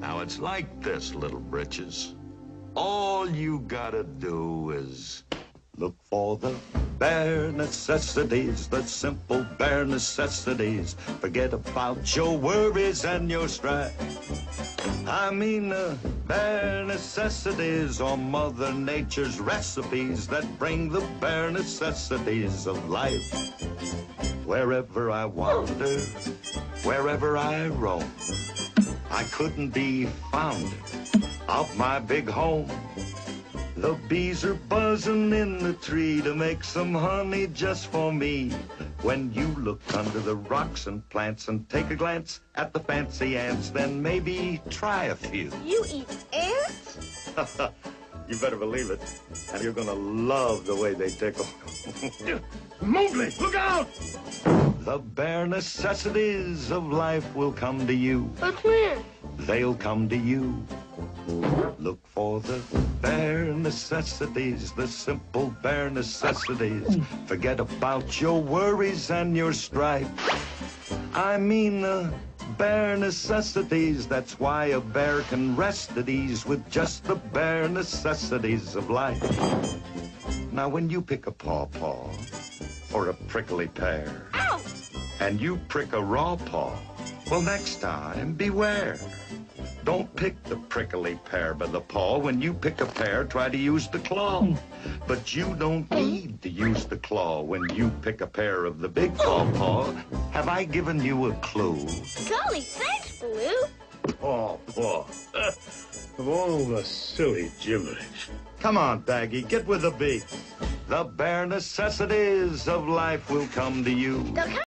Now it's like this, little britches. All you gotta do is look for the bare necessities, the simple bare necessities. Forget about your worries and your strife. I mean the bare necessities are Mother Nature's recipes that bring the bare necessities of life. Wherever I wander, wherever I roam, I couldn't be found of my big home. The bees are buzzing in the tree to make some honey just for me. When you look under the rocks and plants and take a glance at the fancy ants, then maybe try a few. You eat ants? You better believe it. And you're gonna love the way they tickle. Mowgli, look out! The bare necessities of life will come to you. But where? They'll come to you. Look for the bare necessities, the simple bare necessities. Forget about your worries and your strife. I mean the bare necessities. That's why a bear can rest at ease with just the bare necessities of life. Now when you pick a pawpaw or a prickly pear, Ow! and you prick a raw paw, well, next time, beware. Don't pick the prickly pear by the paw. When you pick a pear, try to use the claw. But you don't need to use the claw when you pick a pear of the big pawpaw. Have I given you a clue? Golly, thanks, Blue. Paw. Of all the silly gibberish. Come on, Baggy, get with the beat. The bare necessities of life will come to you. They'll come